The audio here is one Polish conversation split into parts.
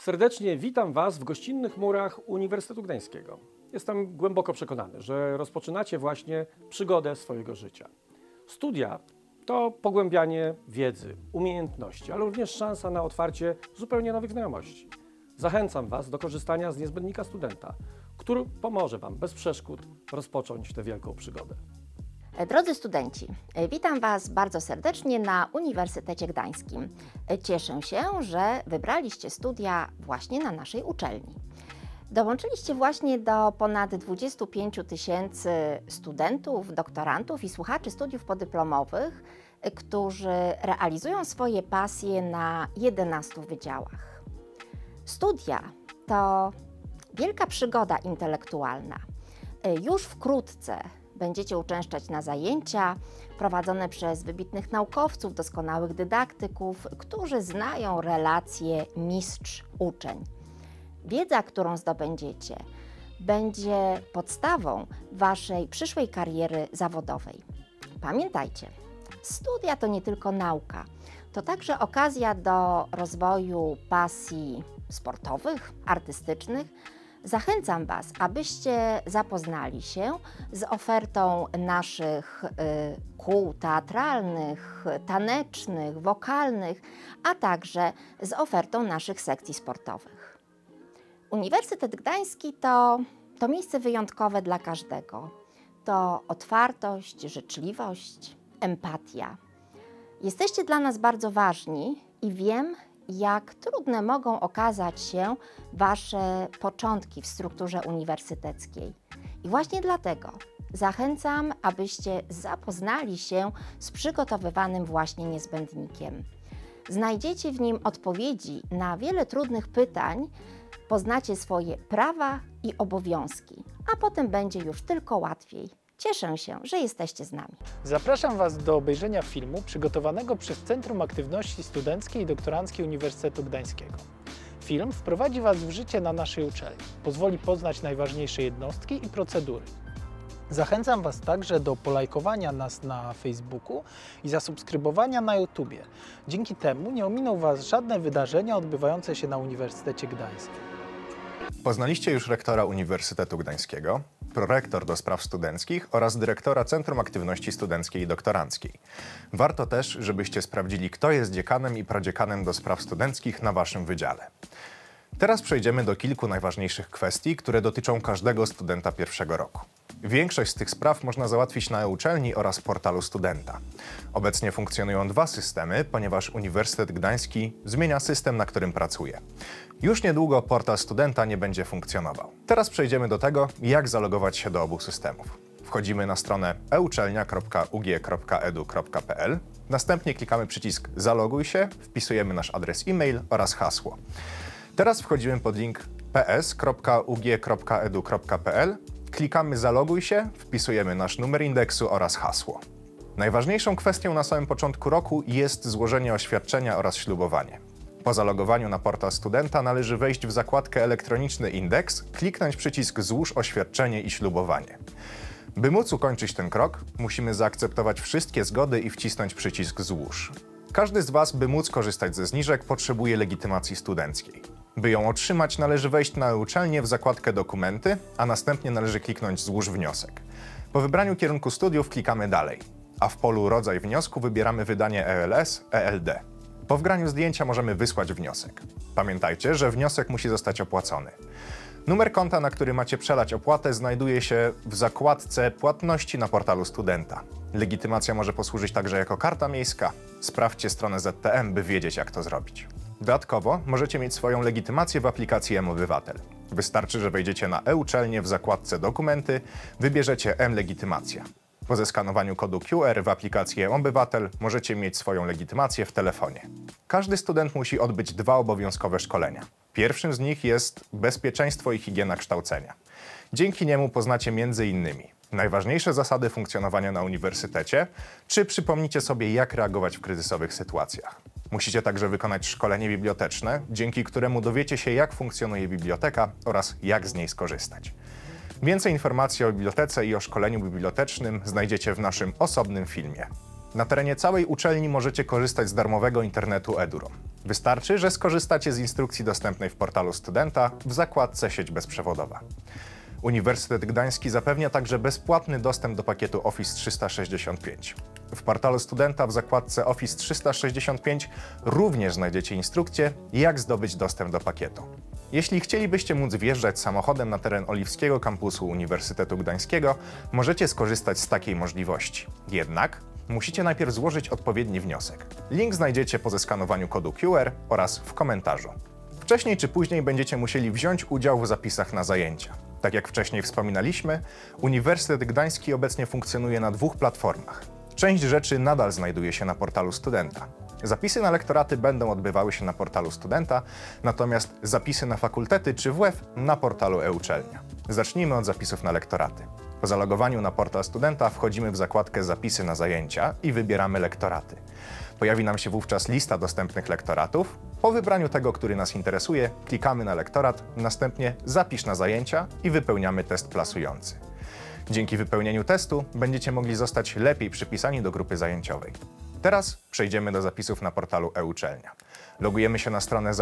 Serdecznie witam Was w gościnnych murach Uniwersytetu Gdańskiego. Jestem głęboko przekonany, że rozpoczynacie właśnie przygodę swojego życia. Studia to pogłębianie wiedzy, umiejętności, ale również szansa na otwarcie zupełnie nowych znajomości. Zachęcam Was do korzystania z niezbędnika studenta, który pomoże Wam bez przeszkód rozpocząć tę wielką przygodę. Drodzy studenci, witam Was bardzo serdecznie na Uniwersytecie Gdańskim. Cieszę się, że wybraliście studia właśnie na naszej uczelni. Dołączyliście właśnie do ponad 25 000 studentów, doktorantów i słuchaczy studiów podyplomowych, którzy realizują swoje pasje na 11 wydziałach. Studia to wielka przygoda intelektualna. Już wkrótce będziecie uczęszczać na zajęcia prowadzone przez wybitnych naukowców, doskonałych dydaktyków, którzy znają relacje mistrz-uczeń. Wiedza, którą zdobędziecie, będzie podstawą Waszej przyszłej kariery zawodowej. Pamiętajcie, studia to nie tylko nauka, to także okazja do rozwoju pasji sportowych, artystycznych. Zachęcam Was, abyście zapoznali się z ofertą naszych kół teatralnych, tanecznych, wokalnych, a także z ofertą naszych sekcji sportowych. Uniwersytet Gdański to miejsce wyjątkowe dla każdego. To otwartość, życzliwość, empatia. Jesteście dla nas bardzo ważni i wiem, jak trudne mogą okazać się Wasze początki w strukturze uniwersyteckiej. I właśnie dlatego zachęcam, abyście zapoznali się z przygotowywanym właśnie niezbędnikiem. Znajdziecie w nim odpowiedzi na wiele trudnych pytań, poznacie swoje prawa i obowiązki, a potem będzie już tylko łatwiej. Cieszę się, że jesteście z nami. Zapraszam Was do obejrzenia filmu przygotowanego przez Centrum Aktywności Studenckiej i Doktoranckiej Uniwersytetu Gdańskiego. Film wprowadzi Was w życie na naszej uczelni, pozwoli poznać najważniejsze jednostki i procedury. Zachęcam Was także do polajkowania nas na Facebooku i zasubskrybowania na YouTubie. Dzięki temu nie ominą Was żadne wydarzenia odbywające się na Uniwersytecie Gdańskim. Poznaliście już rektora Uniwersytetu Gdańskiego, prorektor do spraw studenckich oraz dyrektora Centrum Aktywności Studenckiej i Doktoranckiej. Warto też, żebyście sprawdzili, kto jest dziekanem i prodziekanem do spraw studenckich na Waszym wydziale. Teraz przejdziemy do kilku najważniejszych kwestii, które dotyczą każdego studenta pierwszego roku. Większość z tych spraw można załatwić na e-uczelni oraz portalu studenta. Obecnie funkcjonują dwa systemy, ponieważ Uniwersytet Gdański zmienia system, na którym pracuje. Już niedługo portal studenta nie będzie funkcjonował. Teraz przejdziemy do tego, jak zalogować się do obu systemów. Wchodzimy na stronę euczelnia.ug.edu.pl, następnie klikamy przycisk Zaloguj się, wpisujemy nasz adres e-mail oraz hasło. Teraz wchodzimy pod link ps.ug.edu.pl, klikamy Zaloguj się, wpisujemy nasz numer indeksu oraz hasło. Najważniejszą kwestią na samym początku roku jest złożenie oświadczenia oraz ślubowanie. Po zalogowaniu na portal studenta należy wejść w zakładkę Elektroniczny indeks, kliknąć przycisk Złóż oświadczenie i ślubowanie. By móc ukończyć ten krok, musimy zaakceptować wszystkie zgody i wcisnąć przycisk Złóż. Każdy z Was, by móc korzystać ze zniżek, potrzebuje legitymacji studenckiej. By ją otrzymać, należy wejść na e-uczelnię w zakładkę Dokumenty, a następnie należy kliknąć Złóż wniosek. Po wybraniu kierunku studiów klikamy Dalej, a w polu Rodzaj wniosku wybieramy wydanie ELS, ELD. Po wgraniu zdjęcia możemy wysłać wniosek. Pamiętajcie, że wniosek musi zostać opłacony. Numer konta, na który macie przelać opłatę, znajduje się w zakładce Płatności na portalu studenta. Legitymacja może posłużyć także jako karta miejska. Sprawdźcie stronę ZTM, by wiedzieć, jak to zrobić. Dodatkowo możecie mieć swoją legitymację w aplikacji mObywatel. Wystarczy, że wejdziecie na e-uczelnię w zakładce Dokumenty, wybierzecie mLegitymacja. Po zeskanowaniu kodu QR w aplikacji mObywatel możecie mieć swoją legitymację w telefonie. Każdy student musi odbyć dwa obowiązkowe szkolenia. Pierwszym z nich jest bezpieczeństwo i higiena kształcenia. Dzięki niemu poznacie m.in. najważniejsze zasady funkcjonowania na uniwersytecie, czy przypomnicie sobie, jak reagować w kryzysowych sytuacjach. Musicie także wykonać szkolenie biblioteczne, dzięki któremu dowiecie się, jak funkcjonuje biblioteka oraz jak z niej skorzystać. Więcej informacji o bibliotece i o szkoleniu bibliotecznym znajdziecie w naszym osobnym filmie. Na terenie całej uczelni możecie korzystać z darmowego internetu Eduroam. Wystarczy, że skorzystacie z instrukcji dostępnej w portalu studenta w zakładce Sieć bezprzewodowa. Uniwersytet Gdański zapewnia także bezpłatny dostęp do pakietu Office 365. W portalu studenta w zakładce Office 365 również znajdziecie instrukcję, jak zdobyć dostęp do pakietu. Jeśli chcielibyście móc wjeżdżać samochodem na teren Oliwskiego Kampusu Uniwersytetu Gdańskiego, możecie skorzystać z takiej możliwości. Jednak musicie najpierw złożyć odpowiedni wniosek. Link znajdziecie po zeskanowaniu kodu QR oraz w komentarzu. Wcześniej czy później będziecie musieli wziąć udział w zapisach na zajęcia. Tak jak wcześniej wspominaliśmy, Uniwersytet Gdański obecnie funkcjonuje na 2 platformach. Część rzeczy nadal znajduje się na portalu studenta. Zapisy na lektoraty będą odbywały się na portalu studenta, natomiast zapisy na fakultety czy WF na portalu e-uczelnia. Zacznijmy od zapisów na lektoraty. Po zalogowaniu na portal studenta wchodzimy w zakładkę Zapisy na zajęcia i wybieramy lektoraty. Pojawi nam się wówczas lista dostępnych lektoratów. Po wybraniu tego, który nas interesuje, klikamy na lektorat, następnie Zapisz na zajęcia i wypełniamy test plasujący. Dzięki wypełnieniu testu będziecie mogli zostać lepiej przypisani do grupy zajęciowej. Teraz przejdziemy do zapisów na portalu e-uczelnia. Logujemy się na stronę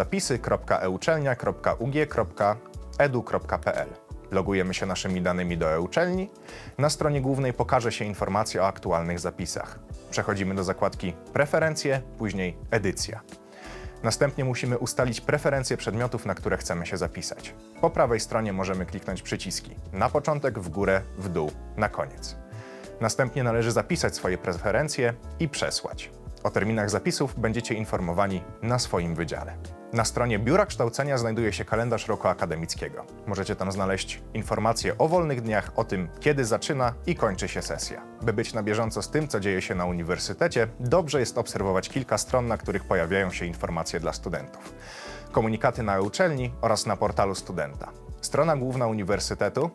zapisy.euczelnia.ug.edu.pl. Logujemy się naszymi danymi do e-uczelni. Na stronie głównej pokaże się informacja o aktualnych zapisach. Przechodzimy do zakładki Preferencje, później Edycja. Następnie musimy ustalić preferencje przedmiotów, na które chcemy się zapisać. Po prawej stronie możemy kliknąć przyciski na początek, w górę, w dół, na koniec. Następnie należy zapisać swoje preferencje i przesłać. O terminach zapisów będziecie informowani na swoim wydziale. Na stronie Biura Kształcenia znajduje się kalendarz roku akademickiego. Możecie tam znaleźć informacje o wolnych dniach, o tym, kiedy zaczyna i kończy się sesja. By być na bieżąco z tym, co dzieje się na uniwersytecie, dobrze jest obserwować kilka stron, na których pojawiają się informacje dla studentów. Komunikaty na e-uczelni oraz na portalu studenta. Strona główna uniwersytetu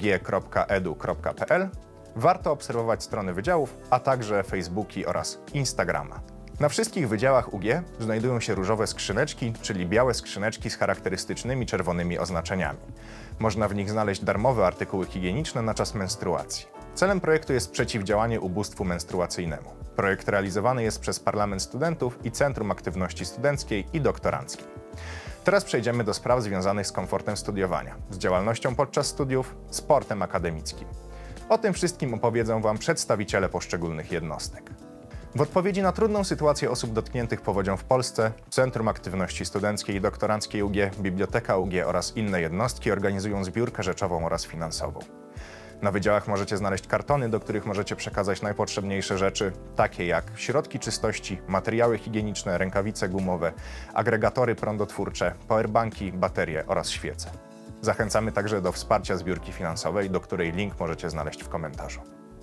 ug.edu.pl. Warto obserwować strony wydziałów, a także Facebooki oraz Instagrama. Na wszystkich wydziałach UG znajdują się różowe skrzyneczki, czyli białe skrzyneczki z charakterystycznymi czerwonymi oznaczeniami. Można w nich znaleźć darmowe artykuły higieniczne na czas menstruacji. Celem projektu jest przeciwdziałanie ubóstwu menstruacyjnemu. Projekt realizowany jest przez Parlament Studentów i Centrum Aktywności Studenckiej i Doktoranckiej. Teraz przejdziemy do spraw związanych z komfortem studiowania, z działalnością podczas studiów, sportem akademickim. O tym wszystkim opowiedzą Wam przedstawiciele poszczególnych jednostek. W odpowiedzi na trudną sytuację osób dotkniętych powodzią w Polsce, Centrum Aktywności Studenckiej i Doktoranckiej UG, Biblioteka UG oraz inne jednostki organizują zbiórkę rzeczową oraz finansową. Na wydziałach możecie znaleźć kartony, do których możecie przekazać najpotrzebniejsze rzeczy, takie jak środki czystości, materiały higieniczne, rękawice gumowe, agregatory prądotwórcze, powerbanki, baterie oraz świece. Zachęcamy także do wsparcia zbiórki finansowej, do której link możecie znaleźć w komentarzu.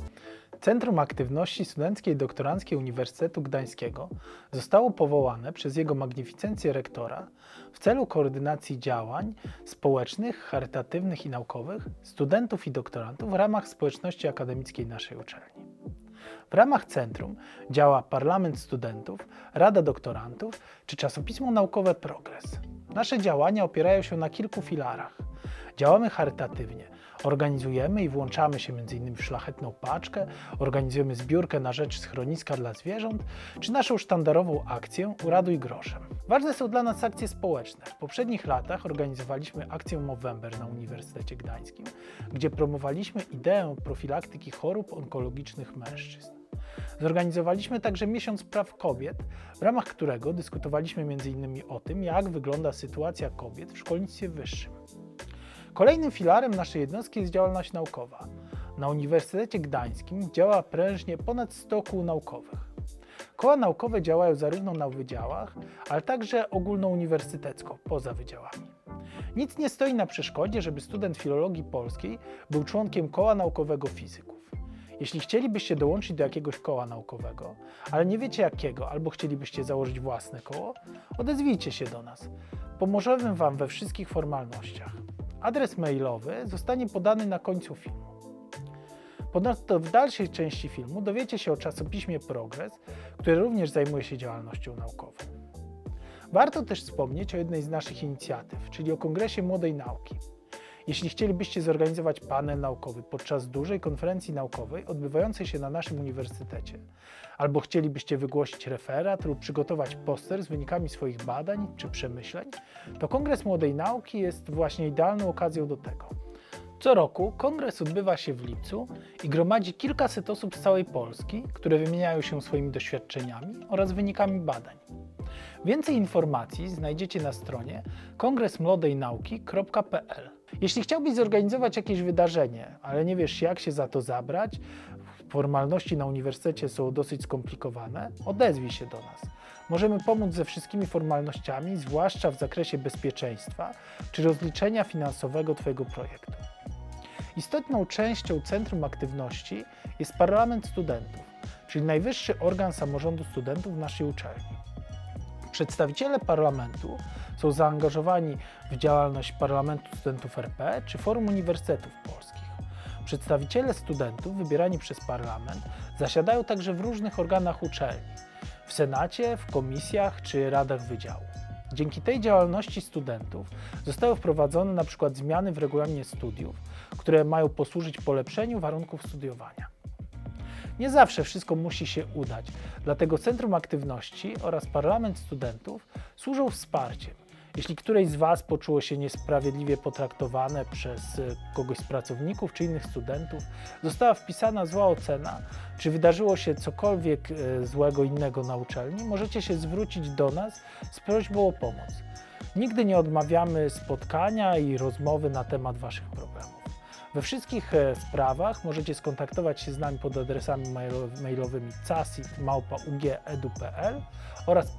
Centrum Aktywności Studenckiej i Doktoranckiej Uniwersytetu Gdańskiego zostało powołane przez Jego Magnificencję Rektora w celu koordynacji działań społecznych, charytatywnych i naukowych studentów i doktorantów w ramach społeczności akademickiej naszej uczelni. W ramach centrum działa Parlament Studentów, Rada Doktorantów czy czasopismo naukowe Progres. Nasze działania opierają się na kilku filarach. Działamy charytatywnie. Organizujemy i włączamy się m.in. w Szlachetną Paczkę, organizujemy zbiórkę na rzecz schroniska dla zwierząt, czy naszą sztandarową akcję Uratuj groszem. Ważne są dla nas akcje społeczne. W poprzednich latach organizowaliśmy akcję Movember na Uniwersytecie Gdańskim, gdzie promowaliśmy ideę profilaktyki chorób onkologicznych mężczyzn. Zorganizowaliśmy także Miesiąc Praw Kobiet, w ramach którego dyskutowaliśmy m.in. o tym, jak wygląda sytuacja kobiet w szkolnictwie wyższym. Kolejnym filarem naszej jednostki jest działalność naukowa. Na Uniwersytecie Gdańskim działa prężnie ponad 100 kół naukowych. Koła naukowe działają zarówno na wydziałach, ale także ogólnouniwersytecko, poza wydziałami. Nic nie stoi na przeszkodzie, żeby student filologii polskiej był członkiem koła naukowego fizyków. Jeśli chcielibyście dołączyć do jakiegoś koła naukowego, ale nie wiecie jakiego, albo chcielibyście założyć własne koło, odezwijcie się do nas. Pomożemy Wam we wszystkich formalnościach. Adres mailowy zostanie podany na końcu filmu. Ponadto w dalszej części filmu dowiecie się o czasopiśmie Progres, które również zajmuje się działalnością naukową. Warto też wspomnieć o jednej z naszych inicjatyw, czyli o Kongresie Młodej Nauki. Jeśli chcielibyście zorganizować panel naukowy podczas dużej konferencji naukowej odbywającej się na naszym uniwersytecie, albo chcielibyście wygłosić referat lub przygotować poster z wynikami swoich badań czy przemyśleń, to Kongres Młodej Nauki jest właśnie idealną okazją do tego. Co roku kongres odbywa się w lipcu i gromadzi kilkaset osób z całej Polski, które wymieniają się swoimi doświadczeniami oraz wynikami badań. Więcej informacji znajdziecie na stronie kongresmłodejnauki.pl. Jeśli chciałbyś zorganizować jakieś wydarzenie, ale nie wiesz, jak się za to zabrać, formalności na uniwersytecie są dosyć skomplikowane, odezwij się do nas. Możemy pomóc ze wszystkimi formalnościami, zwłaszcza w zakresie bezpieczeństwa czy rozliczenia finansowego Twojego projektu. Istotną częścią Centrum Aktywności jest Parlament Studentów, czyli najwyższy organ samorządu studentów w naszej uczelni. Przedstawiciele parlamentu są zaangażowani w działalność Parlamentu Studentów RP czy Forum Uniwersytetów Polskich. Przedstawiciele studentów wybierani przez parlament zasiadają także w różnych organach uczelni, w senacie, w komisjach czy radach wydziału. Dzięki tej działalności studentów zostały wprowadzone np. zmiany w regulaminie studiów, które mają posłużyć polepszeniu warunków studiowania. Nie zawsze wszystko musi się udać, dlatego Centrum Aktywności oraz Parlament Studentów służą wsparciem. Jeśli któreś z Was poczuło się niesprawiedliwie potraktowane przez kogoś z pracowników czy innych studentów, została wpisana zła ocena, czy wydarzyło się cokolwiek złego innego na uczelni, możecie się zwrócić do nas z prośbą o pomoc. Nigdy nie odmawiamy spotkania i rozmowy na temat Waszych problemów. We wszystkich sprawach możecie skontaktować się z nami pod adresami mailowymi casit@ug.edu.pl oraz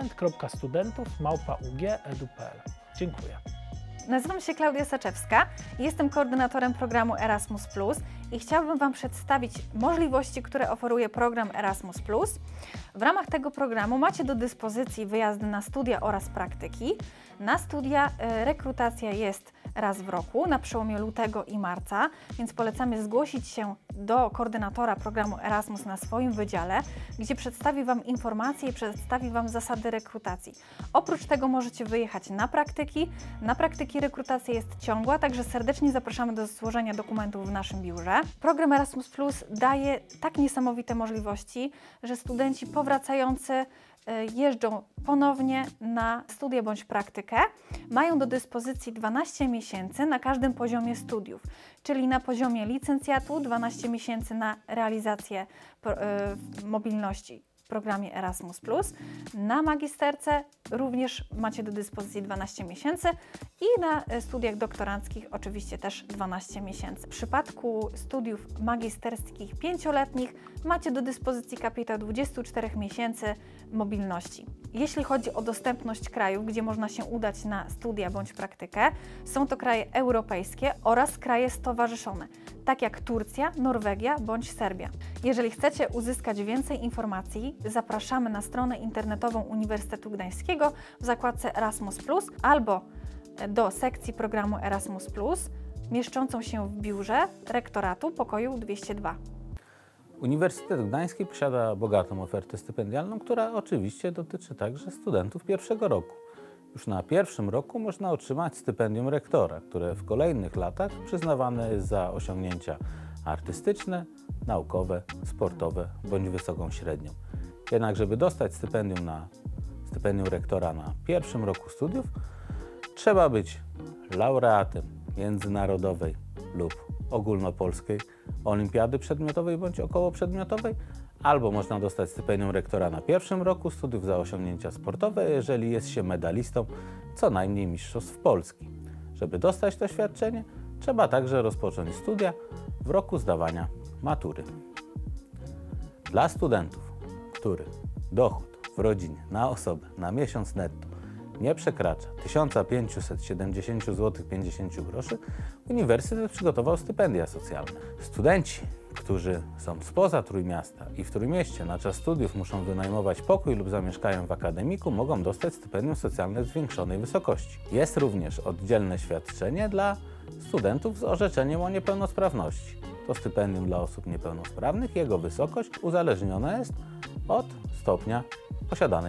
parlament.studentów@ug.edu.pl. Dziękuję. Nazywam się Klaudia Saczewska, jestem koordynatorem programu Erasmus+, i chciałabym Wam przedstawić możliwości, które oferuje program Erasmus+. W ramach tego programu macie do dyspozycji wyjazdy na studia oraz praktyki. Na studia rekrutacja jest raz w roku, na przełomie lutego i marca, więc polecamy zgłosić się do koordynatora programu Erasmus na swoim wydziale, gdzie przedstawi Wam informacje i przedstawi Wam zasady rekrutacji. Oprócz tego możecie wyjechać na praktyki. Na praktyki rekrutacja jest ciągła, także serdecznie zapraszamy do złożenia dokumentów w naszym biurze. Program Erasmus Plus daje tak niesamowite możliwości, że studenci powracający jeżdżą ponownie na studia bądź praktykę, mają do dyspozycji 12 miesięcy na każdym poziomie studiów, czyli na poziomie licencjatu 12 miesięcy na realizację mobilności w programie Erasmus+. Na magisterce również macie do dyspozycji 12 miesięcy i na studiach doktoranckich oczywiście też 12 miesięcy. W przypadku studiów magisterskich 5-letnich macie do dyspozycji kapitał 24 miesięcy mobilności. Jeśli chodzi o dostępność krajów, gdzie można się udać na studia bądź praktykę, są to kraje europejskie oraz kraje stowarzyszone, tak jak Turcja, Norwegia bądź Serbia. Jeżeli chcecie uzyskać więcej informacji, zapraszamy na stronę internetową Uniwersytetu Gdańskiego w zakładce Erasmus+, albo do sekcji programu Erasmus+, mieszczącą się w biurze rektoratu pokoju 202. Uniwersytet Gdański posiada bogatą ofertę stypendialną, która oczywiście dotyczy także studentów pierwszego roku. Już na pierwszym roku można otrzymać stypendium rektora, które w kolejnych latach przyznawane jest za osiągnięcia artystyczne, naukowe, sportowe bądź wysoką średnią. Jednak żeby dostać stypendium rektora na pierwszym roku studiów, trzeba być laureatem międzynarodowej lub ogólnopolskiej olimpiady przedmiotowej bądź okołoprzedmiotowej, albo można dostać stypendium rektora na pierwszym roku studiów za osiągnięcia sportowe, jeżeli jest się medalistą co najmniej mistrzostw Polski. Żeby dostać to świadczenie, trzeba także rozpocząć studia w roku zdawania matury. Dla studentów, których dochód w rodzinie na osobę na miesiąc netto nie przekracza 1570 zł 50 groszy, uniwersytet przygotował stypendia socjalne. Studenci, którzy są spoza Trójmiasta i w Trójmieście na czas studiów muszą wynajmować pokój lub zamieszkają w akademiku, mogą dostać stypendium socjalne w zwiększonej wysokości. Jest również oddzielne świadczenie dla studentów z orzeczeniem o niepełnosprawności. To stypendium dla osób niepełnosprawnych, jego wysokość uzależniona jest od stopnia posiadanej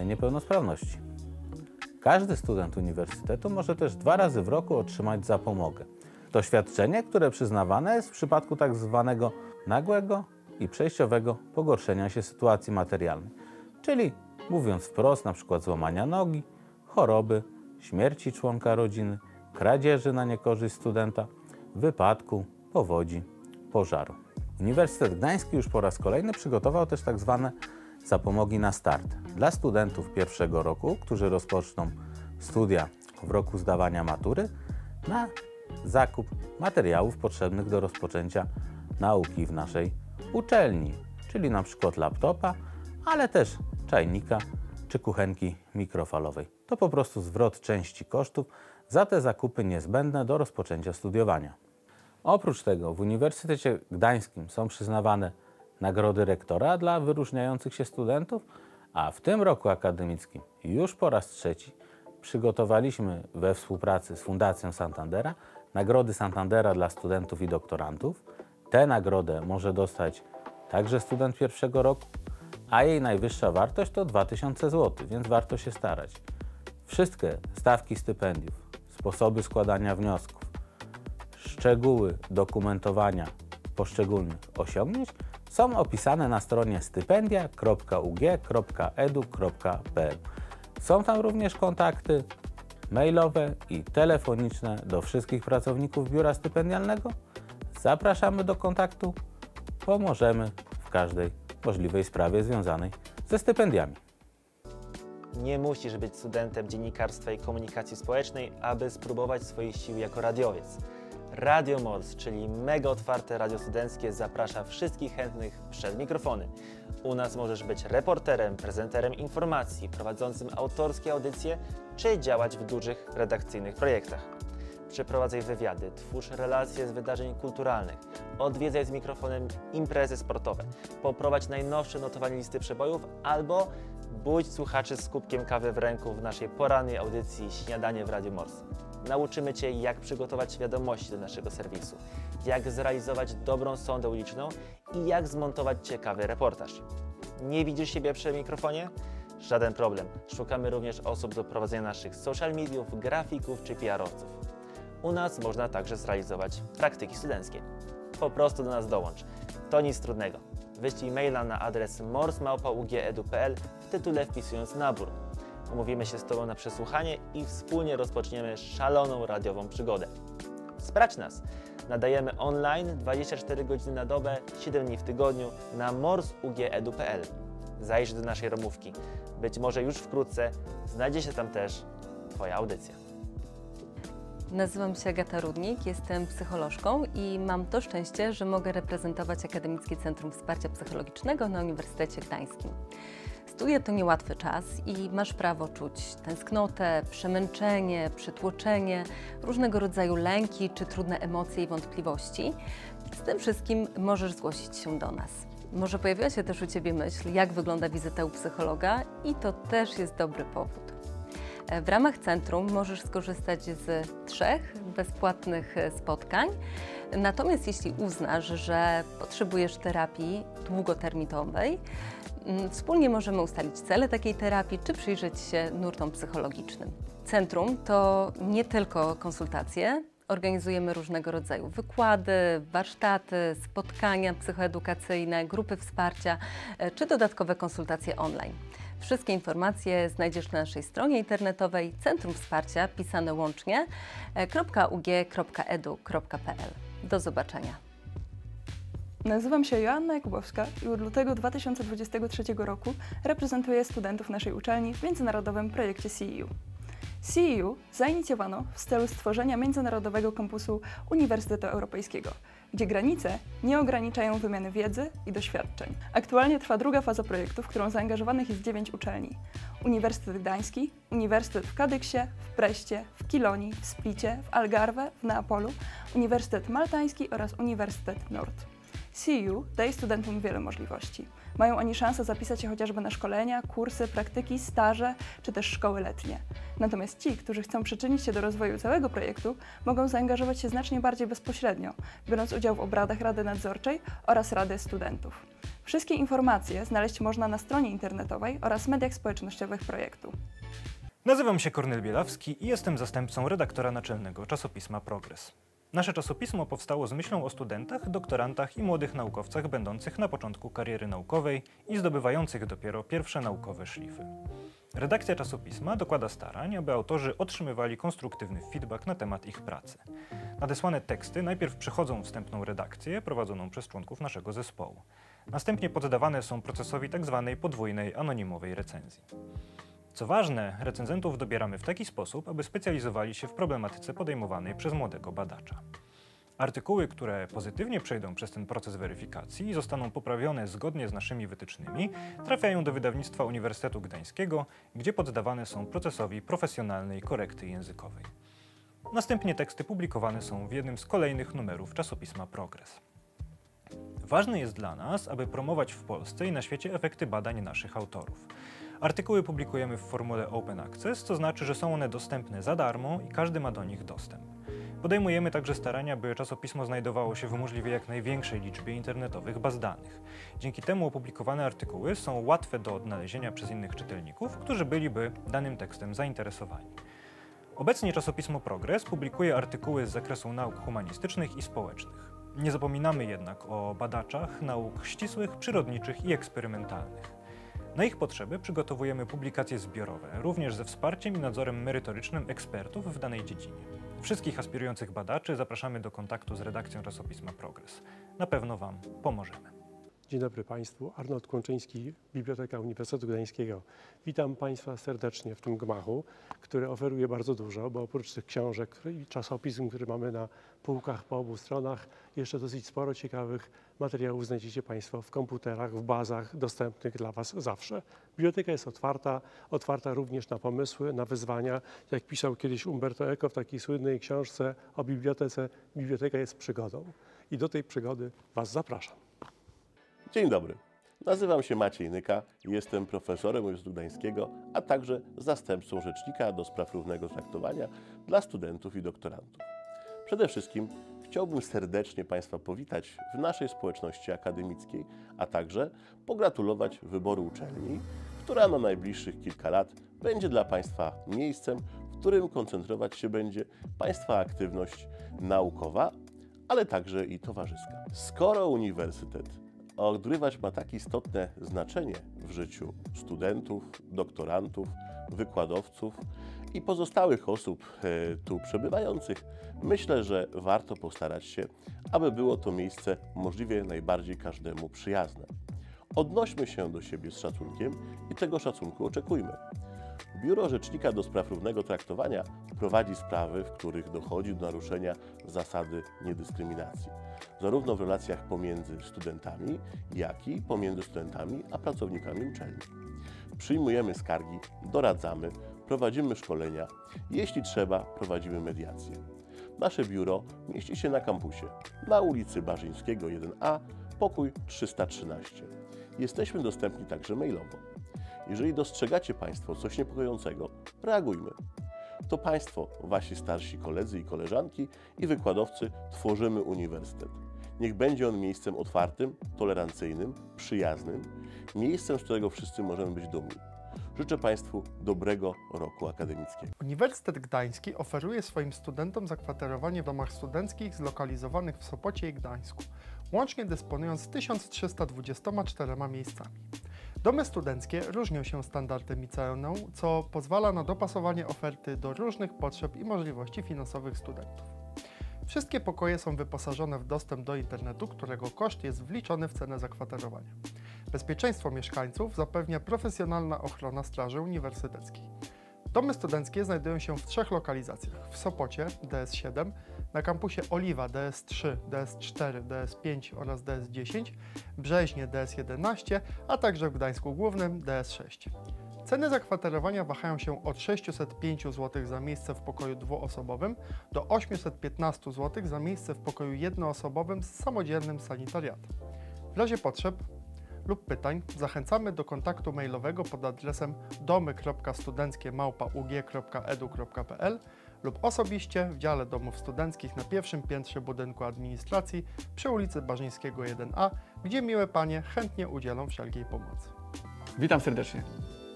niepełnosprawności. Każdy student uniwersytetu może też 2 razy w roku otrzymać zapomogę. To świadczenie, które przyznawane jest w przypadku tak zwanego nagłego i przejściowego pogorszenia się sytuacji materialnej, czyli mówiąc wprost, na przykład złamania nogi, choroby, śmierci członka rodziny, kradzieży na niekorzyść studenta, wypadku, powodzi, pożaru. Uniwersytet Gdański już po raz kolejny przygotował też tak zwane zapomogi na start dla studentów pierwszego roku, którzy rozpoczną studia w roku zdawania matury, na zakup materiałów potrzebnych do rozpoczęcia nauki w naszej uczelni, czyli na przykład laptopa, ale też czajnika czy kuchenki mikrofalowej. To po prostu zwrot części kosztów za te zakupy niezbędne do rozpoczęcia studiowania. Oprócz tego w Uniwersytecie Gdańskim są przyznawane nagrody rektora dla wyróżniających się studentów, a w tym roku akademickim już po raz trzeci przygotowaliśmy we współpracy z Fundacją Santandera nagrody Santandera dla studentów i doktorantów. Tę nagrodę może dostać także student pierwszego roku, a jej najwyższa wartość to 2000 zł, więc warto się starać. Wszystkie stawki stypendiów, sposoby składania wniosków, szczegóły dokumentowania poszczególnych osiągnięć są opisane na stronie stypendia.ug.edu.pl. Są tam również kontakty mailowe i telefoniczne do wszystkich pracowników biura stypendialnego. Zapraszamy do kontaktu, pomożemy w każdej możliwej sprawie związanej ze stypendiami. Nie musisz być studentem dziennikarstwa i komunikacji społecznej, aby spróbować swoich sił jako radiowiec. Radio Mors, czyli mega otwarte radio studenckie, zaprasza wszystkich chętnych przed mikrofony. U nas możesz być reporterem, prezenterem informacji, prowadzącym autorskie audycje, czy działać w dużych redakcyjnych projektach. Przeprowadzaj wywiady, twórz relacje z wydarzeń kulturalnych, odwiedzaj z mikrofonem imprezy sportowe, poprowadź najnowsze notowanie listy przebojów albo budź słuchaczy z kubkiem kawy w ręku w naszej porannej audycji Śniadanie w Radiu Mors. Nauczymy Cię, jak przygotować wiadomości do naszego serwisu, jak zrealizować dobrą sondę uliczną i jak zmontować ciekawy reportaż. Nie widzisz siebie przy mikrofonie? Żaden problem. Szukamy również osób do prowadzenia naszych social mediów, grafików czy PR-owców. U nas można także zrealizować praktyki studenckie. Po prostu do nas dołącz. To nic trudnego. Wyślij maila na adres mors@ug.edu.pl w tytule wpisując nabór. Umówimy się z Tobą na przesłuchanie i wspólnie rozpoczniemy szaloną radiową przygodę. Sprawdź nas! Nadajemy online 24 godziny na dobę, 7 dni w tygodniu na mors.ug.edu.pl. Zajrzyj do naszej ramówki. Być może już wkrótce znajdzie się tam też Twoja audycja. Nazywam się Agata Rudnik, jestem psycholożką i mam to szczęście, że mogę reprezentować Akademickie Centrum Wsparcia Psychologicznego na Uniwersytecie Gdańskim. Studia to niełatwy czas i masz prawo czuć tęsknotę, przemęczenie, przytłoczenie, różnego rodzaju lęki czy trudne emocje i wątpliwości. Z tym wszystkim możesz zgłosić się do nas. Może pojawiła się też u Ciebie myśl, jak wygląda wizyta u psychologa i to też jest dobry powód. W ramach centrum możesz skorzystać z 3 bezpłatnych spotkań. Natomiast jeśli uznasz, że potrzebujesz terapii długoterminowej, wspólnie możemy ustalić cele takiej terapii czy przyjrzeć się nurtom psychologicznym. Centrum to nie tylko konsultacje. Organizujemy różnego rodzaju wykłady, warsztaty, spotkania psychoedukacyjne, grupy wsparcia czy dodatkowe konsultacje online. Wszystkie informacje znajdziesz na naszej stronie internetowej Centrum Wsparcia, pisane łącznie, .ug.edu.pl. Do zobaczenia. Nazywam się Joanna Jakubowska i od lutego 2023 roku reprezentuję studentów naszej uczelni w międzynarodowym projekcie CEU. CEU zainicjowano w celu stworzenia międzynarodowego kampusu Uniwersytetu Europejskiego, gdzie granice nie ograniczają wymiany wiedzy i doświadczeń. Aktualnie trwa druga faza projektu, w którą zaangażowanych jest 9 uczelni. Uniwersytet Gdański, Uniwersytet w Kadyksie, w Breście, w Kilonii, w Splicie, w Algarve, w Neapolu, Uniwersytet Maltański oraz Uniwersytet Nord. CEU daje studentom wiele możliwości. Mają oni szansę zapisać się chociażby na szkolenia, kursy, praktyki, staże czy też szkoły letnie. Natomiast ci, którzy chcą przyczynić się do rozwoju całego projektu, mogą zaangażować się znacznie bardziej bezpośrednio, biorąc udział w obradach Rady Nadzorczej oraz Rady Studentów. Wszystkie informacje znaleźć można na stronie internetowej oraz mediach społecznościowych projektu. Nazywam się Kornel Bielawski i jestem zastępcą redaktora naczelnego czasopisma Progres. Nasze czasopismo powstało z myślą o studentach, doktorantach i młodych naukowcach będących na początku kariery naukowej i zdobywających dopiero pierwsze naukowe szlify. Redakcja czasopisma dokłada starań, aby autorzy otrzymywali konstruktywny feedback na temat ich pracy. Nadesłane teksty najpierw przechodzą wstępną redakcję prowadzoną przez członków naszego zespołu. Następnie poddawane są procesowi tzw. podwójnej anonimowej recenzji. Co ważne, recenzentów dobieramy w taki sposób, aby specjalizowali się w problematyce podejmowanej przez młodego badacza. Artykuły, które pozytywnie przejdą przez ten proces weryfikacji i zostaną poprawione zgodnie z naszymi wytycznymi, trafiają do wydawnictwa Uniwersytetu Gdańskiego, gdzie poddawane są procesowi profesjonalnej korekty językowej. Następnie teksty publikowane są w jednym z kolejnych numerów czasopisma Progress. Ważne jest dla nas, aby promować w Polsce i na świecie efekty badań naszych autorów. Artykuły publikujemy w formule Open Access, co znaczy, że są one dostępne za darmo i każdy ma do nich dostęp. Podejmujemy także starania, by czasopismo znajdowało się w możliwie jak największej liczbie internetowych baz danych. Dzięki temu opublikowane artykuły są łatwe do odnalezienia przez innych czytelników, którzy byliby danym tekstem zainteresowani. Obecnie czasopismo Progress publikuje artykuły z zakresu nauk humanistycznych i społecznych. Nie zapominamy jednak o badaczach nauk ścisłych, przyrodniczych i eksperymentalnych. Na ich potrzeby przygotowujemy publikacje zbiorowe, również ze wsparciem i nadzorem merytorycznym ekspertów w danej dziedzinie. Wszystkich aspirujących badaczy zapraszamy do kontaktu z redakcją czasopisma Progress. Na pewno Wam pomożemy. Dzień dobry Państwu, Arnold Kłączyński, Biblioteka Uniwersytetu Gdańskiego. Witam Państwa serdecznie w tym gmachu, który oferuje bardzo dużo, bo oprócz tych książek i czasopism, które mamy na półkach po obu stronach, jeszcze dosyć sporo ciekawych materiałów znajdziecie Państwo w komputerach, w bazach dostępnych dla Was zawsze. Biblioteka jest otwarta również na pomysły, na wyzwania. Jak pisał kiedyś Umberto Eco w takiej słynnej książce o bibliotece, biblioteka jest przygodą. I do tej przygody Was zapraszam. Dzień dobry, nazywam się Maciej Nyka, jestem profesorem Uniwersytetu Gdańskiego, a także zastępcą rzecznika do spraw równego traktowania dla studentów i doktorantów. Przede wszystkim chciałbym serdecznie Państwa powitać w naszej społeczności akademickiej, a także pogratulować wyboru uczelni, która na najbliższych kilka lat będzie dla Państwa miejscem, w którym koncentrować się będzie Państwa aktywność naukowa, ale także i towarzyska. Skoro uniwersytet odgrywać ma tak istotne znaczenie w życiu studentów, doktorantów, wykładowców i pozostałych osób tu przebywających, myślę, że warto postarać się, aby było to miejsce możliwie najbardziej każdemu przyjazne. Odnośmy się do siebie z szacunkiem i tego szacunku oczekujmy. Biuro Rzecznika do Spraw Równego Traktowania prowadzi sprawy, w których dochodzi do naruszenia zasady niedyskryminacji, zarówno w relacjach pomiędzy studentami, jak i pomiędzy studentami a pracownikami uczelni. Przyjmujemy skargi, doradzamy, prowadzimy szkolenia, jeśli trzeba, prowadzimy mediacje. Nasze biuro mieści się na kampusie, na ulicy Barzyńskiego 1A, pokój 313. Jesteśmy dostępni także mailowo. Jeżeli dostrzegacie Państwo coś niepokojącego, reagujmy. To Państwo, Wasi starsi koledzy i koleżanki i wykładowcy tworzymy uniwersytet. Niech będzie on miejscem otwartym, tolerancyjnym, przyjaznym, miejscem, z którego wszyscy możemy być dumni. Życzę Państwu dobrego roku akademickiego. Uniwersytet Gdański oferuje swoim studentom zakwaterowanie w domach studenckich zlokalizowanych w Sopocie i Gdańsku, łącznie dysponując 1324 miejscami. Domy studenckie różnią się standardem i ceną, co pozwala na dopasowanie oferty do różnych potrzeb i możliwości finansowych studentów. Wszystkie pokoje są wyposażone w dostęp do internetu, którego koszt jest wliczony w cenę zakwaterowania. Bezpieczeństwo mieszkańców zapewnia profesjonalna ochrona straży uniwersyteckiej. Domy studenckie znajdują się w 3 lokalizacjach: w Sopocie DS7, na kampusie Oliwa DS3, DS4, DS5 oraz DS10, Brzeźnie DS11, a także w Gdańsku Głównym DS6. Ceny zakwaterowania wahają się od 605 zł za miejsce w pokoju dwuosobowym do 815 zł za miejsce w pokoju jednoosobowym z samodzielnym sanitariatem. W razie potrzeb lub pytań zachęcamy do kontaktu mailowego pod adresem domy.studenckie@ug.edu.pl lub osobiście w dziale domów studenckich na pierwszym piętrze budynku administracji przy ulicy Barzyńskiego 1A, gdzie miłe panie chętnie udzielą wszelkiej pomocy. Witam serdecznie.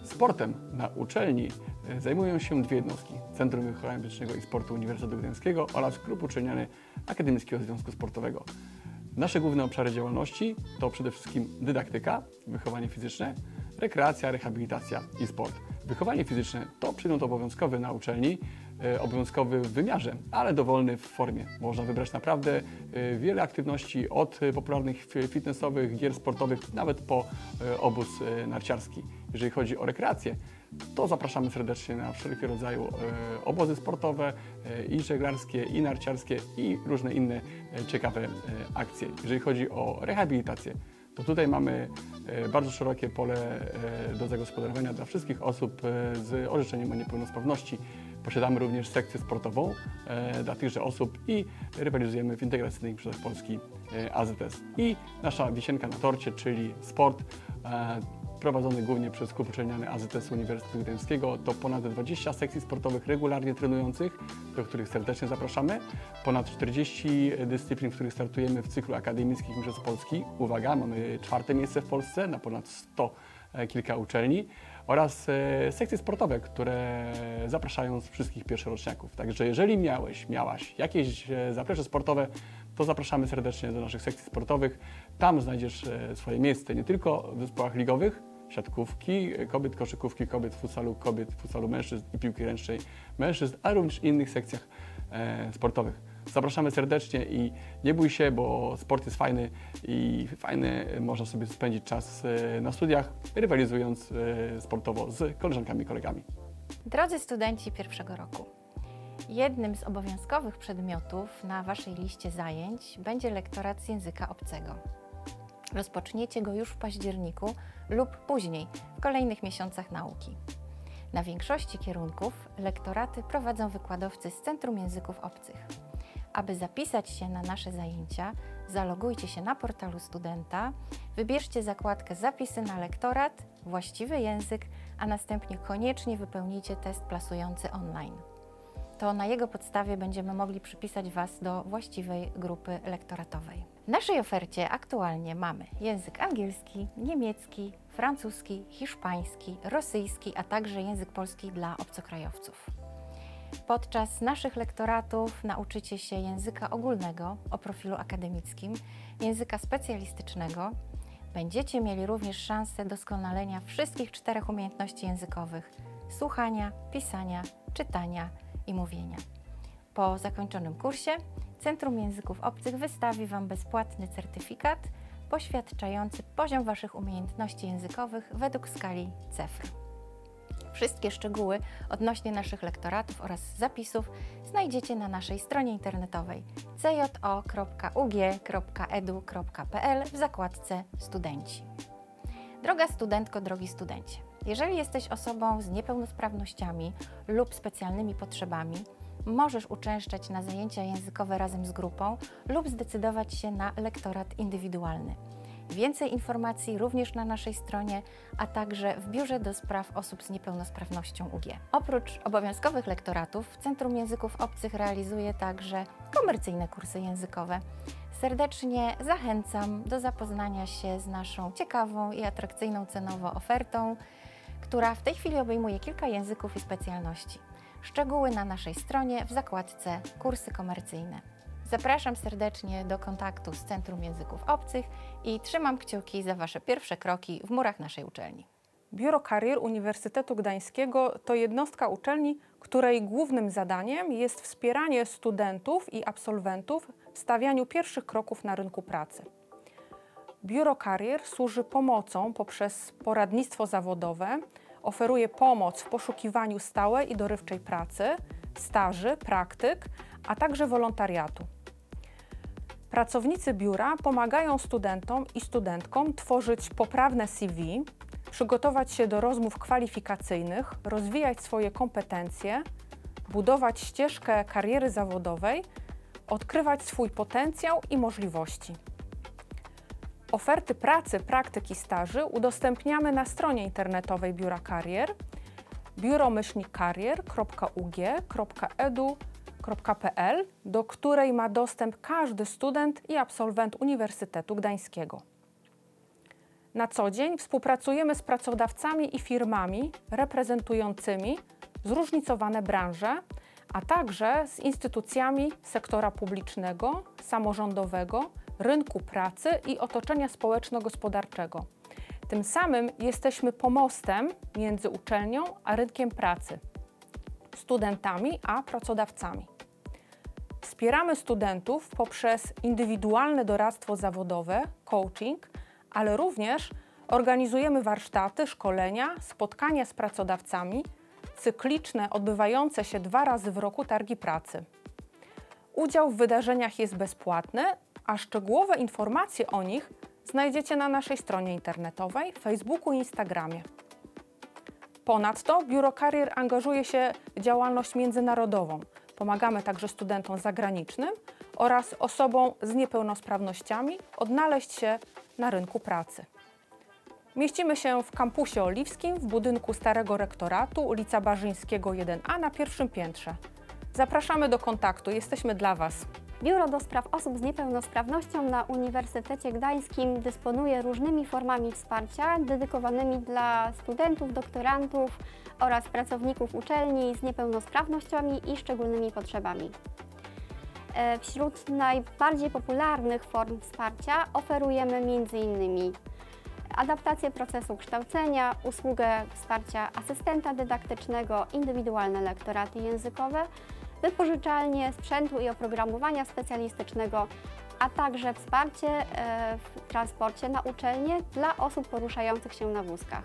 Sportem na uczelni zajmują się dwie jednostki: Centrum Wychowania Fizycznego i Sportu Uniwersytetu Gdańskiego oraz Klub Uczelniany Akademickiego Związku Sportowego. Nasze główne obszary działalności to przede wszystkim dydaktyka, wychowanie fizyczne, rekreacja, rehabilitacja i sport. Wychowanie fizyczne to przedmiot obowiązkowy na uczelni, obowiązkowy w wymiarze, ale dowolny w formie. Można wybrać naprawdę wiele aktywności, od popularnych fitnessowych, gier sportowych, nawet po obóz narciarski. Jeżeli chodzi o rekreację, to zapraszamy serdecznie na wszelkiego rodzaju obozy sportowe, i żeglarskie, i narciarskie, i różne inne ciekawe akcje. Jeżeli chodzi o rehabilitację, to tutaj mamy bardzo szerokie pole do zagospodarowania dla wszystkich osób z orzeczeniem o niepełnosprawności. Posiadamy również sekcję sportową dla tychże osób i rywalizujemy w integracyjnych mistrzostwach Polski AZS. I nasza wisienka na torcie, czyli sport prowadzony głównie przez Klub Uczelniany AZS Uniwersytetu Gdańskiego. To ponad 20 sekcji sportowych regularnie trenujących, do których serdecznie zapraszamy. Ponad 40 dyscyplin, w których startujemy w cyklu akademickich mistrzostw Polski. Uwaga, mamy 4. miejsce w Polsce na ponad 100 kilka uczelni. Oraz sekcje sportowe, które zapraszają wszystkich pierwszoroczniaków. Także jeżeli miałaś jakieś zaplecze sportowe, to zapraszamy serdecznie do naszych sekcji sportowych. Tam znajdziesz swoje miejsce nie tylko w zespołach ligowych, siatkówki, kobiet, koszykówki, kobiet, futsalu mężczyzn i piłki ręcznej mężczyzn, a również innych sekcjach sportowych. Zapraszamy serdecznie i nie bój się, bo sport jest fajny i można sobie spędzić czas na studiach, rywalizując sportowo z koleżankami i kolegami. Drodzy studenci pierwszego roku, jednym z obowiązkowych przedmiotów na Waszej liście zajęć będzie lektorat z języka obcego. Rozpoczniecie go już w październiku lub później, w kolejnych miesiącach nauki. Na większości kierunków lektoraty prowadzą wykładowcy z Centrum Języków Obcych. Aby zapisać się na nasze zajęcia, zalogujcie się na portalu studenta, wybierzcie zakładkę Zapisy na lektorat, właściwy język, a następnie koniecznie wypełnijcie test plasujący online. To na jego podstawie będziemy mogli przypisać Was do właściwej grupy lektoratowej. W naszej ofercie aktualnie mamy język angielski, niemiecki, francuski, hiszpański, rosyjski, a także język polski dla obcokrajowców. Podczas naszych lektoratów nauczycie się języka ogólnego o profilu akademickim, języka specjalistycznego. Będziecie mieli również szansę doskonalenia wszystkich 4 umiejętności językowych: słuchania, pisania, czytania i mówienia. Po zakończonym kursie Centrum Języków Obcych wystawi Wam bezpłatny certyfikat poświadczający poziom Waszych umiejętności językowych według skali CEFR. Wszystkie szczegóły odnośnie naszych lektoratów oraz zapisów znajdziecie na naszej stronie internetowej cjo.ug.edu.pl w zakładce Studenci. Droga studentko, drogi studencie, jeżeli jesteś osobą z niepełnosprawnościami lub specjalnymi potrzebami, możesz uczęszczać na zajęcia językowe razem z grupą lub zdecydować się na lektorat indywidualny. Więcej informacji również na naszej stronie, a także w Biurze do Spraw Osób z Niepełnosprawnością UG. Oprócz obowiązkowych lektoratów, Centrum Języków Obcych realizuje także komercyjne kursy językowe. Serdecznie zachęcam do zapoznania się z naszą ciekawą i atrakcyjną cenowo ofertą, która w tej chwili obejmuje kilka języków i specjalności. Szczegóły na naszej stronie w zakładce Kursy komercyjne. Zapraszam serdecznie do kontaktu z Centrum Języków Obcych i trzymam kciuki za Wasze pierwsze kroki w murach naszej uczelni. Biuro Karier Uniwersytetu Gdańskiego to jednostka uczelni, której głównym zadaniem jest wspieranie studentów i absolwentów w stawianiu pierwszych kroków na rynku pracy. Biuro Karier służy pomocą poprzez poradnictwo zawodowe, oferuje pomoc w poszukiwaniu stałej i dorywczej pracy, staży, praktyk, a także wolontariatu. Pracownicy biura pomagają studentom i studentkom tworzyć poprawne CV, przygotować się do rozmów kwalifikacyjnych, rozwijać swoje kompetencje, budować ścieżkę kariery zawodowej, odkrywać swój potencjał i możliwości. Oferty pracy, praktyk i staży udostępniamy na stronie internetowej Biura Karier biuro-karier.ug.edu.pl, do której ma dostęp każdy student i absolwent Uniwersytetu Gdańskiego. Na co dzień współpracujemy z pracodawcami i firmami reprezentującymi zróżnicowane branże, a także z instytucjami sektora publicznego, samorządowego, rynku pracy i otoczenia społeczno-gospodarczego. Tym samym jesteśmy pomostem między uczelnią a rynkiem pracy, studentami a pracodawcami. Wspieramy studentów poprzez indywidualne doradztwo zawodowe, coaching, ale również organizujemy warsztaty, szkolenia, spotkania z pracodawcami, cykliczne, odbywające się 2 razy w roku targi pracy. Udział w wydarzeniach jest bezpłatny, a szczegółowe informacje o nich znajdziecie na naszej stronie internetowej, Facebooku i Instagramie. Ponadto Biuro Karier angażuje się w działalność międzynarodową. Pomagamy także studentom zagranicznym oraz osobom z niepełnosprawnościami odnaleźć się na rynku pracy. Mieścimy się w kampusie oliwskim w budynku Starego Rektoratu, ulica Barzyńskiego 1A na 1. piętrze. Zapraszamy do kontaktu, jesteśmy dla Was. Biuro do Spraw Osób z Niepełnosprawnością na Uniwersytecie Gdańskim dysponuje różnymi formami wsparcia dedykowanymi dla studentów, doktorantów oraz pracowników uczelni z niepełnosprawnościami i szczególnymi potrzebami. Wśród najbardziej popularnych form wsparcia oferujemy m.in. adaptację procesu kształcenia, usługę wsparcia asystenta dydaktycznego, indywidualne lektoraty językowe, wypożyczalnie sprzętu i oprogramowania specjalistycznego, a także wsparcie w transporcie na uczelnię dla osób poruszających się na wózkach.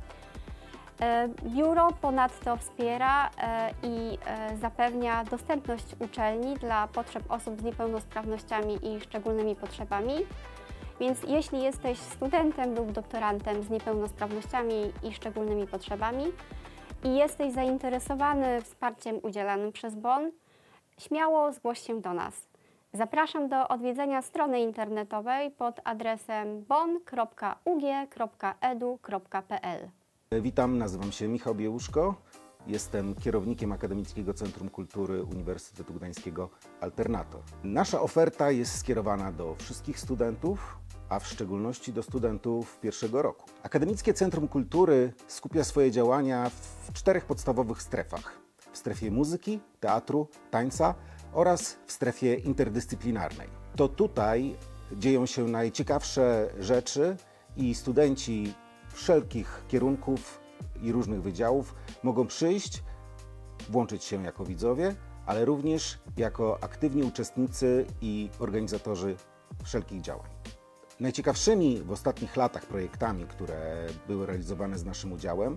Biuro ponadto wspiera i zapewnia dostępność uczelni dla potrzeb osób z niepełnosprawnościami i szczególnymi potrzebami. Więc jeśli jesteś studentem lub doktorantem z niepełnosprawnościami i szczególnymi potrzebami i jesteś zainteresowany wsparciem udzielanym przez BON, śmiało zgłoś się do nas. Zapraszam do odwiedzenia strony internetowej pod adresem bon.ug.edu.pl. Witam, nazywam się Michał Biełuszko. Jestem kierownikiem Akademickiego Centrum Kultury Uniwersytetu Gdańskiego Alternator. Nasza oferta jest skierowana do wszystkich studentów, a w szczególności do studentów 1. roku. Akademickie Centrum Kultury skupia swoje działania w 4 podstawowych strefach. W strefie muzyki, teatru, tańca oraz w strefie interdyscyplinarnej. To tutaj dzieją się najciekawsze rzeczy i studenci wszelkich kierunków i różnych wydziałów mogą przyjść, włączyć się jako widzowie, ale również jako aktywni uczestnicy i organizatorzy wszelkich działań. Najciekawszymi w ostatnich latach projektami, które były realizowane z naszym udziałem,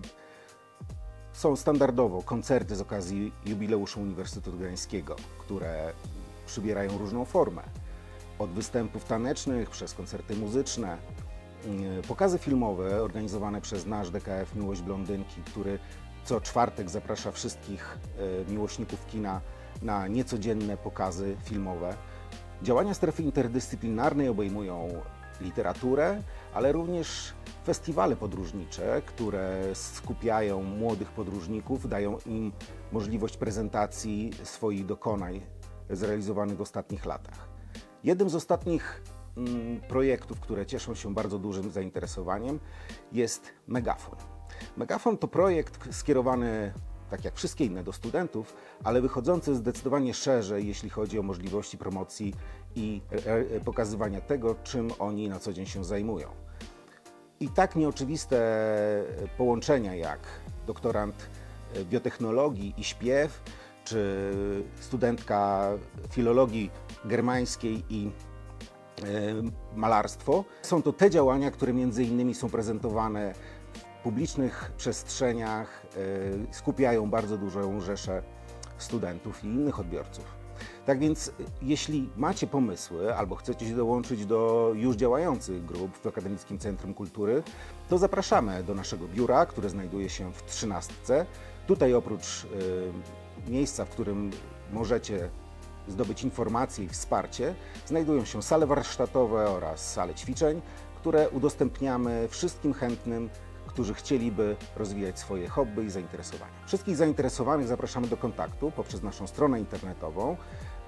są standardowo koncerty z okazji jubileuszu Uniwersytetu Gdańskiego, które przybierają różną formę. Od występów tanecznych, przez koncerty muzyczne, pokazy filmowe organizowane przez nasz DKF Miłość Blondynki, który co czwartek zaprasza wszystkich miłośników kina na niecodzienne pokazy filmowe. Działania strefy interdyscyplinarnej obejmują literaturę, ale również festiwale podróżnicze, które skupiają młodych podróżników, dają im możliwość prezentacji swoich dokonań zrealizowanych w ostatnich latach. Jednym z ostatnich projektów, które cieszą się bardzo dużym zainteresowaniem, jest Megafon. Megafon to projekt skierowany, tak jak wszystkie inne, do studentów, ale wychodzący zdecydowanie szerzej, jeśli chodzi o możliwości promocji i pokazywania tego, czym oni na co dzień się zajmują. I tak nieoczywiste połączenia jak doktorant biotechnologii i śpiew, czy studentka filologii germańskiej i malarstwo. Są to te działania, które między innymi są prezentowane w publicznych przestrzeniach, skupiają bardzo dużą rzeszę studentów i innych odbiorców. Tak więc jeśli macie pomysły albo chcecie się dołączyć do już działających grup w Akademickim Centrum Kultury, to zapraszamy do naszego biura, które znajduje się w 13. Tutaj oprócz miejsca, w którym możecie zdobyć informacje i wsparcie, znajdują się sale warsztatowe oraz sale ćwiczeń, które udostępniamy wszystkim chętnym, którzy chcieliby rozwijać swoje hobby i zainteresowania. Wszystkich zainteresowanych zapraszamy do kontaktu poprzez naszą stronę internetową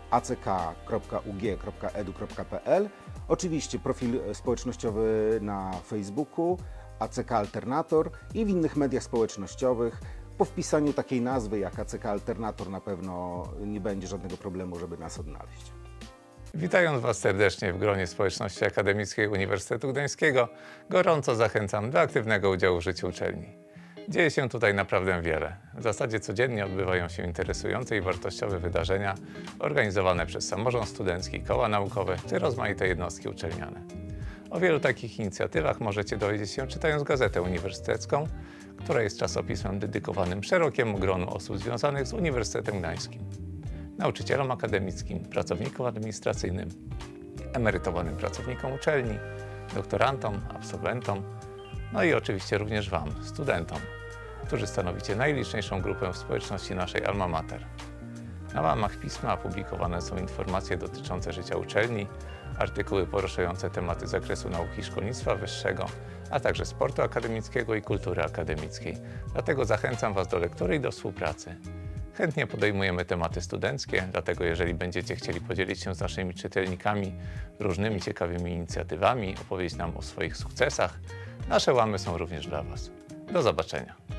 ack.ug.edu.pl. Oczywiście profil społecznościowy na Facebooku, ACK Alternator i w innych mediach społecznościowych. Po wpisaniu takiej nazwy jak ACK Alternator na pewno nie będzie żadnego problemu, żeby nas odnaleźć. Witając Was serdecznie w gronie społeczności akademickiej Uniwersytetu Gdańskiego, gorąco zachęcam do aktywnego udziału w życiu uczelni. Dzieje się tutaj naprawdę wiele. W zasadzie codziennie odbywają się interesujące i wartościowe wydarzenia organizowane przez samorząd studencki, koła naukowe czy rozmaite jednostki uczelniane. O wielu takich inicjatywach możecie dowiedzieć się czytając Gazetę Uniwersytecką, która jest czasopismem dedykowanym szerokiemu gronu osób związanych z Uniwersytetem Gdańskim. Nauczycielom akademickim, pracownikom administracyjnym, emerytowanym pracownikom uczelni, doktorantom, absolwentom, no i oczywiście również Wam, studentom, którzy stanowicie najliczniejszą grupę w społeczności naszej Alma Mater. Na łamach pisma publikowane są informacje dotyczące życia uczelni, artykuły poruszające tematy z zakresu nauki i szkolnictwa wyższego, a także sportu akademickiego i kultury akademickiej. Dlatego zachęcam Was do lektury i do współpracy. Chętnie podejmujemy tematy studenckie, dlatego jeżeli będziecie chcieli podzielić się z naszymi czytelnikami różnymi ciekawymi inicjatywami, opowiedzieć nam o swoich sukcesach, nasze łamy są również dla Was. Do zobaczenia.